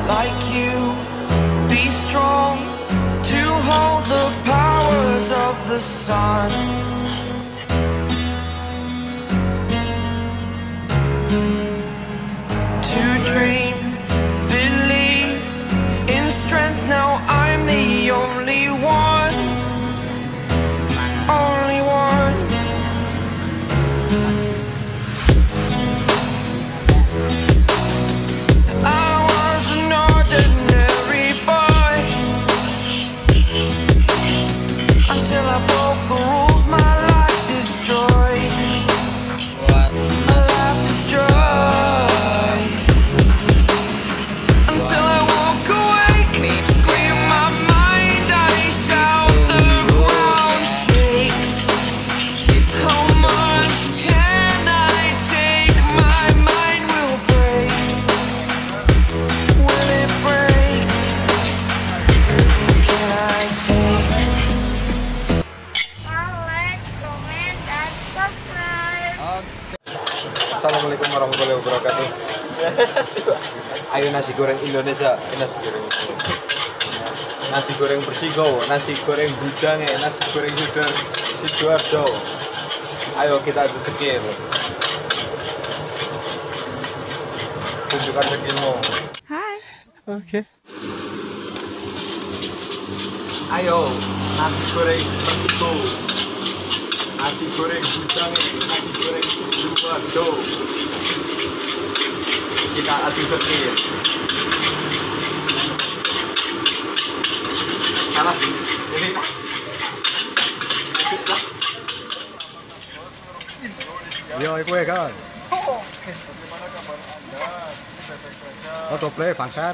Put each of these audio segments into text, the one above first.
like you. Be strong to hold the powers of the sun. To dream, believe in strength. Now I'm the only one. Only one. I was an ordinary boy until I broke the rules. My life destroyed. My life destroyed. Until I walk awake, scream my mind, I shout, the ground shakes. How much can I take? My mind will break. Will it break? Can I take? Like, comment, dan subscribe. Assalamualaikum warahmatullahi wabarakatuh. Ayo nasi goreng Indonesia, nasi goreng itu. Nasi goreng Persigo, nasi goreng Bujange, nasi goreng Yudar Sidoarjo. Ayo kita adu skill. Tunjukkan skillmu. Hai. Oke. Ayo nasi goreng Persigo, nasi goreng Bujange, nasi goreng Sidoarjo. Kita adu skill. Salah sih. Ini yo, iku ya kan. Bagaimana kabar Anda? Baik-baik saja. Oh, doble bangsat.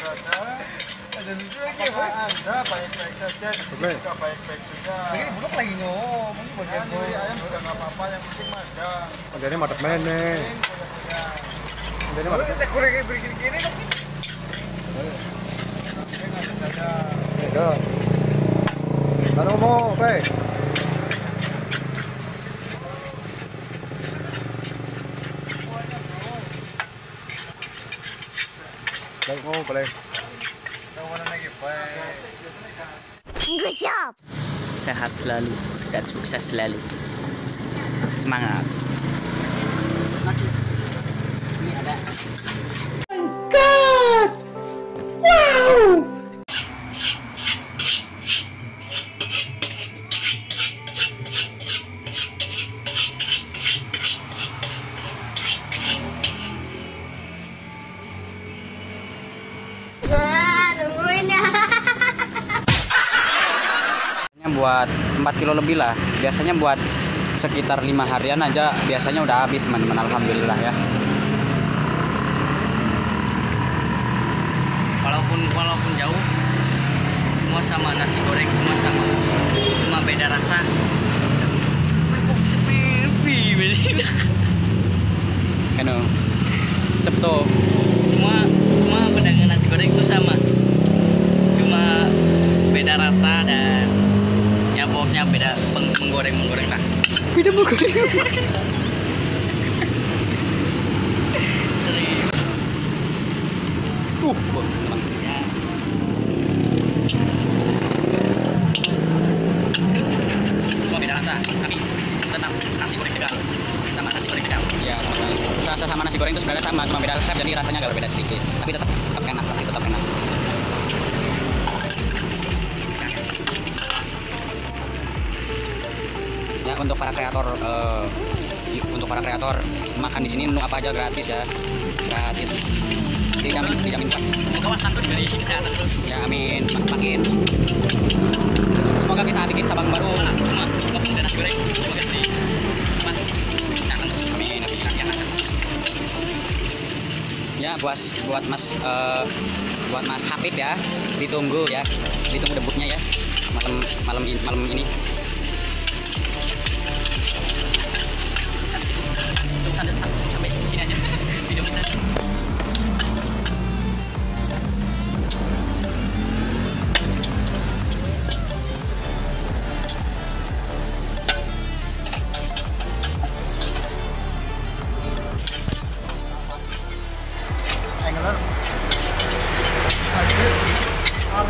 Anda baik-baik saja. Doble. Juga baik-baik saja. Ini buluk lagi ngomong bagian Nyuri ayam juga nggak apa-apa, yang penting manja. Jadi madep mene. Jadi madep. kita kurang begini-gini dong. Yo. Lalu mau apa? Baik mau boleh. Good job. Sehat selalu dan sukses selalu. Semangat. Ini ada. Nungguin ya. Buat 4 kilo lebih lah. Biasanya buat sekitar 5 harian aja biasanya udah habis teman-teman, alhamdulillah ya. Walaupun jauh, semua sama, nasi goreng semua sama, cuma beda rasa. Ano, cepto. Semua pedagang nasi goreng itu sama, cuma beda rasa dan ya pokoknya beda menggoreng lah. Beda menggoreng. Teman. Ya. Semua beda rasa, tapi tetap nasi goreng Tegal sama nasi goreng Tegal. Ya, rasa sama nasi goreng itu sebenarnya sama, cuma beda resep jadi rasanya agak berbeda sedikit. Tapi tetap enak, pasti tetap enak. Ya, untuk para kreator makan di sini menu apa aja gratis ya, gratis, dijamin puas. Semoga Mas Santu diberi kesehatan terus. Ya amin, makin. Semoga bisa bikin cabang baru. Semua nasi goreng, semoga di Mas kesehatan terus. Amin, amin. Ya buat Mas Hafid ya, ditunggu debutnya ya malam ini. Sampai sini aja video kita.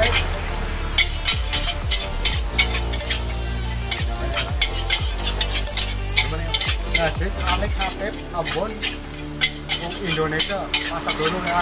alek. Nasi alek Hatip Ambon wong Indonesia masak dulu ya.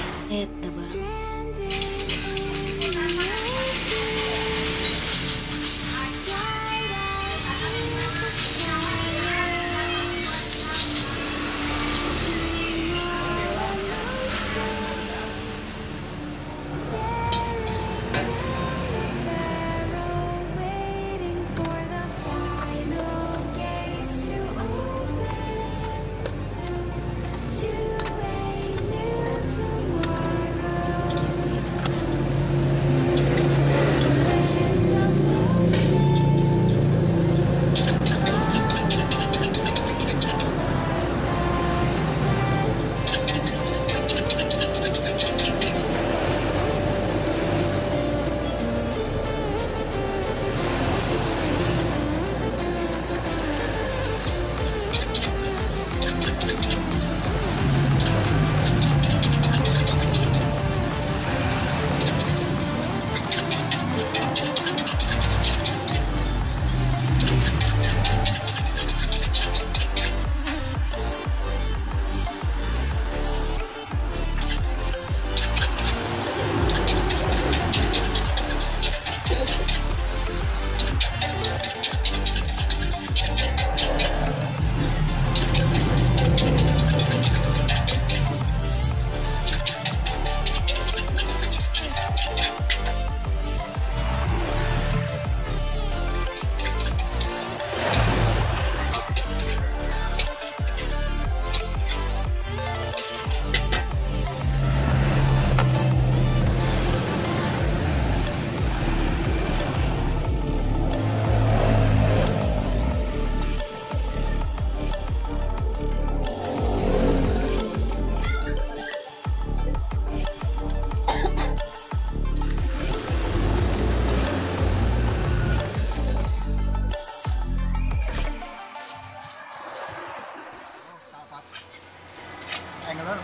Engler.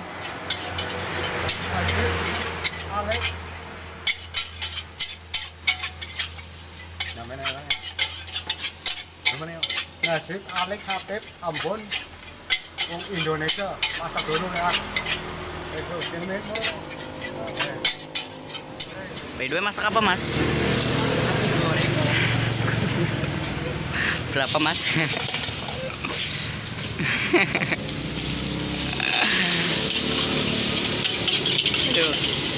Nasi alek. Namanya orang. Namanya nasi alek Hatip Ambon wong Indonesia masak dulu ya. Itu sini mau. By the way, masak apa mas? Nasi goreng. Berapa mas? Aduh.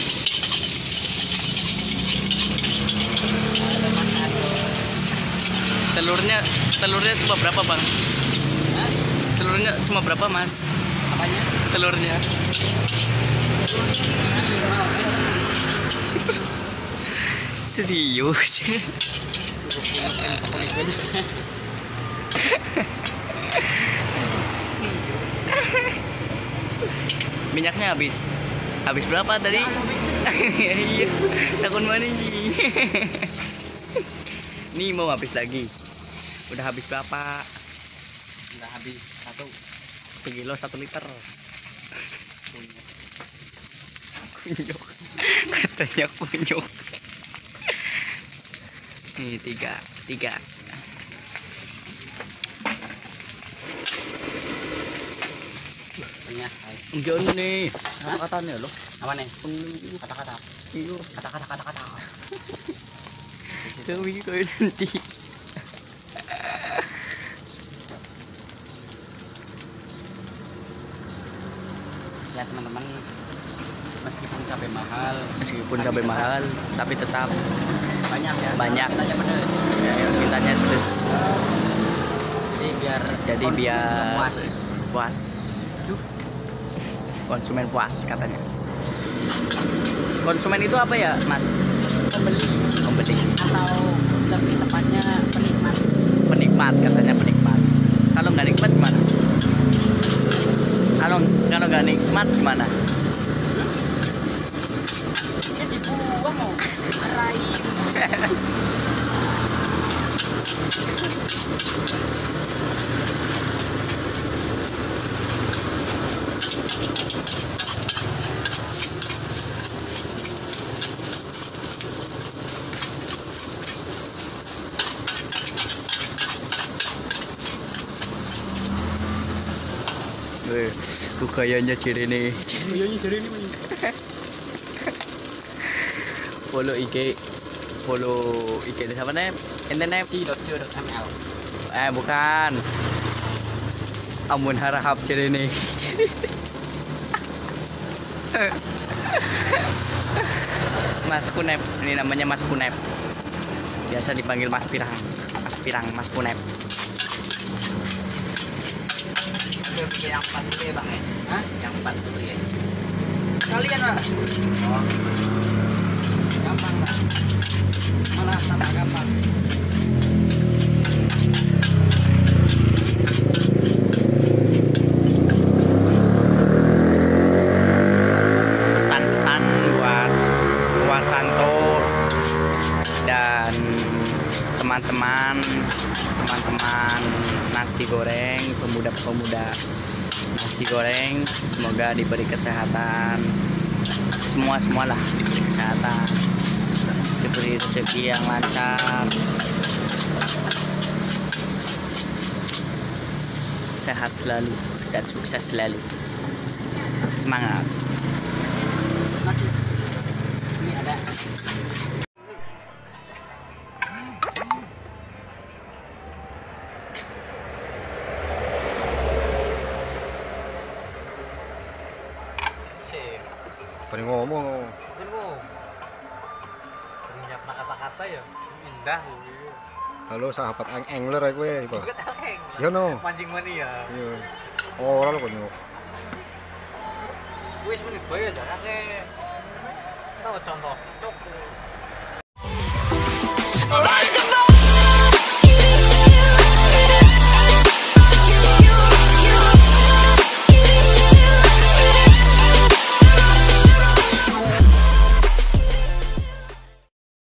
Telurnya cuma berapa bang? Telurnya cuma berapa mas? Apanya? Telurnya. Serius? Minyaknya habis berapa tadi? Iya, takut mana ini? Nih mau habis lagi. Udah habis berapa? Udah habis 1 kilo 1 liter. Kunyuk. Katanya kunyuk. Nih 3. Enggak nih. Kata-katanya loh. Apa nih? Kata-kata. Iya, kata-kata. Kami kayak nanti. Ya teman-teman, meskipun cabai mahal, tapi tetap banyak ya. Banyak. Kita aja pedes. Ya, mintanya pedes. Jadi biar puas. Konsumen puas katanya. Konsumen itu apa ya mas? Pembeli atau lebih tepatnya penikmat katanya, penikmat. Kalau nggak nikmat gimana? Kalau nggak nikmat gimana? Ya dibuang mau raib. Kayaknya ciri nih. Kayaknya jadi ini. Follow IG siapa nih? Internet c.co.ml. bukan. Amun harap ciri nih. Mas Kunep, ini namanya Mas Kunep. Biasa dipanggil Mas Pirang. Mas Kunep. Yang 4 dulu ya bang ya? Hah? Yang 4 dulu ya? Kalian mas? Oh. Gampang lah. Malah tambah gampang. Pesan-pesan buat Wasanto dan teman-teman nasi goreng, pemuda nasi goreng, semoga diberi kesehatan, semualah diberi kesehatan, diberi rezeki yang lancar, sehat selalu dan sukses selalu. Semangat. Masih. Ini ada. Paling ngomong. Ternyata kata-kata ya indah. Halo sahabat angler ya gue. Bukan angeng. Ya no. Mancing mania. Iya. Ora lho konyol. Wis menit bae aja. Tahu contoh. Cok.